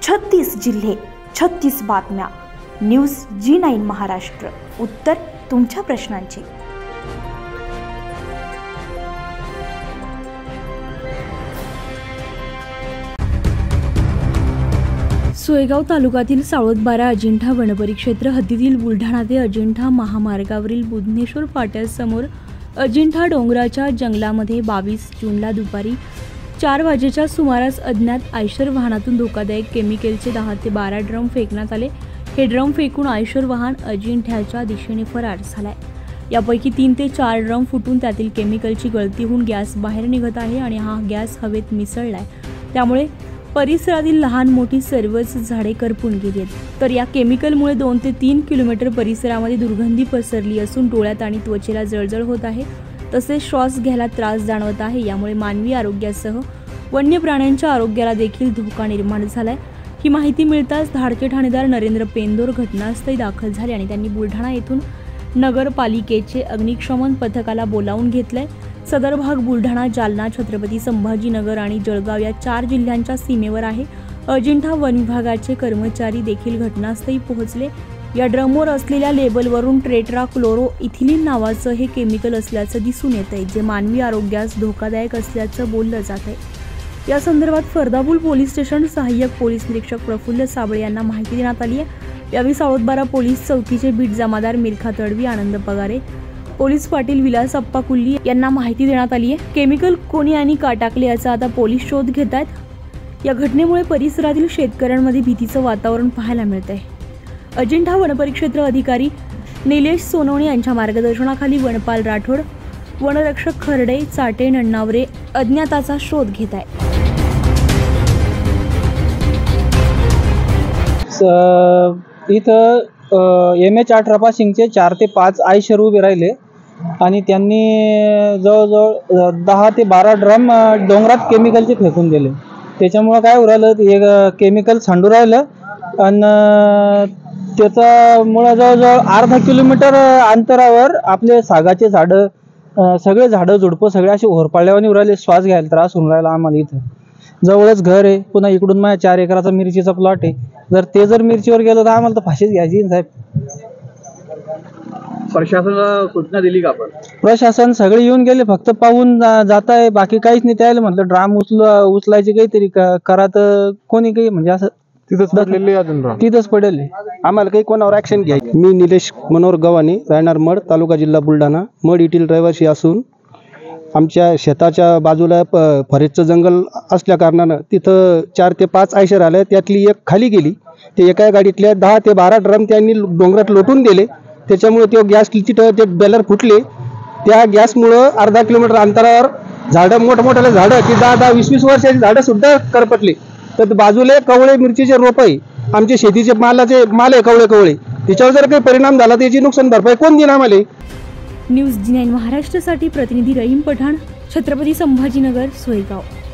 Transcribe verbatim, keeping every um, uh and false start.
छत्तीस जिल्हे, छत्तीस बातम्या. News G nine Maharashtra. उत्तर तुमच्या प्रश्नांची. सोयगाव तालुक्यातील सावळदबारा अजिंठा वनपरिक्षेत्र हद्दीतील बुलढाणा ते अजिंठा महामार्गावरील बुधनेश्वर फाट्यासमोर अजिंठा डोंगराच्या जंगलामध्ये बावीस जूनला दुपारी चार वाजेच्या सुमारास अज्ञात आयशर वाहनातून धोकादायक केमिकलचे दहा ते बारा ड्रम फेकण्यात आले. हे ड्रम फेकून आयशर वाहन अजिंठ्याच्या दिशेने फरार झालाय. यापैकी तीन ते चार ड्रम फुटून त्यातील केमिकलची गळती होऊन गॅस बाहेर निघत आहे आणि हा गॅस हवेत मिसळलाय. त्यामुळे परिसरातील लहान मोठी सर्वच झाडे करपून गेली आहेत. तर या केमिकलमुळे दोन ते तीन किलोमीटर परिसरामध्ये दुर्गंधी पसरली असून डोळ्यात आणि त्वचेला जळजळ होत आहे. तसेच श्वास घ्यायला त्रास जाणवत आहे. यामुळे मानवी आरोग्यासह वन्य प्राण्यांच्या आरोग्याला देखील धोका निर्माण झालाय. ही माहिती मिळताच धाडके ठाणेदार नरेंद्र पेंदोर घटनास्थळी दाखल झाले आणि त्यांनी बुलढाणा येथून नगरपालिकेचे अग्निशमन पथकाला बोलावून घेतलंय. सदर भाग बुलढाणा, जालना, छत्रपती संभाजीनगर आणि जळगाव या चार जिल्ह्यांच्या सीमेवर आहे. अजिंठा वन विभागाचे कर्मचारी देखील घटनास्थळी पोहोचले. या ड्रमवर असलेल्या लेबलवरून टेट्रा क्लोरो इथिलीन नावाचं हे केमिकल असल्याचं दिसून येत आहे, जे मानवी आरोग्यास धोकादायक असल्याचं बोललं जात आहे. या संदर्भात फरदापूल पोलीस स्टेशन सहाय्यक पोलीस निरीक्षक प्रफुल्ल साबळे यांना माहिती देण्यात आली आहे. यावेळी सावळदबारा पोलीस चौकीचे बीट जमादार मिरखा तडवी, आनंद पगारे, पोलीस पाटील विलास अप्पा कुल्ली यांना माहिती देण्यात आली आहे. केमिकल कोणी आणि का टाकले याचा आता पोलीस शोध घेत आहेत. या घटनेमुळे परिसरातील शेतकऱ्यांमध्ये भीतीचं वातावरण पाहायला मिळत आहे. अजिंठा वनपरिक्षेत्र अधिकारी निलेश सोनवणे यांच्या मार्गदर्शनाखाली वनपाल राठोड, वनरक्षक खर्डे, चाटे, नन्नावरे अज्ञाताचा शोध घेत आहे. इथं एम एच अठरा पासिंगचे चार ते पाच आयशर उभे राहिले आणि त्यांनी जवळजवळ दहा ते बारा ड्रम डोंगरात केमिकलचे फेकून दिले. त्याच्यामुळं काय होऊ राहिलं, हे केमिकल सांडू राहिलं आणि त्याच्यामुळं जवळजवळ अर्धा किलोमीटर अंतरावर आपले सागाचे झाडं, सगळे झाडं झुडपं सगळे असे होरपाळल्यावानी उरायले. श्वास घ्यायला त्रास होऊन राहिला आम्हाला. इथं जवळच घर आहे, पुन्हा इकडून माझ्या चार एकराचा मिरचीचा प्लॉट आहे. जर ते जर मिरचीवर गेलं तर आम्हाला तर फाशीच घ्यायची साहेब. प्रशासनाला सूचना दिली का आपण? प्रशासन सगळे येऊन गेले, फक्त पाहून जात आहे, बाकी काहीच नाही. त्याला म्हटलं ड्राम उचल उचलायचे काहीतरी करा, तर कोणी काही म्हणजे असं तिथंच पडलेले अजून तिथंच पडेल. आम्हाला काही कोणावर ऍक्शन घ्यायची. मी निलेश मनोहर गव्हाणे, राहणार मड, तालुका जिल्हा बुलढाणा. मड येथील रहिवासी असून आमच्या शेताच्या बाजूला प फरेजचं जंगल असल्या कारणानं तिथं चार ते पाच आयशर आल्या. त्यातली एक खाली गेली. ते एका गाडीतल्या दहा ते बारा ड्रम त्यांनी डोंगरात लोटून दिले. त्याच्यामुळे ते गॅस तिथं ते बेलर फुटले. त्या गॅसमुळं अर्धा किलोमीटर अंतरावर झाडं, मोठमोठ्याला झाडं, ती दहा दहा वीस वीस वर्षाची झाडं सुद्धा करपटली. तर बाजूला कवळे मिरचीचे रोप आहे, आमचे शेतीचे मालाचे माल आहे कवळे कवळे. त्याच्यावर जर काही परिणाम झाला त्याची नुकसान भरपाई कोण देणार आम्हाला? न्यूज जी नाईन महाराष्ट्रासाठी प्रतिनिधी रहीम पठाण, छत्रपती संभाजीनगर, सोयगाव.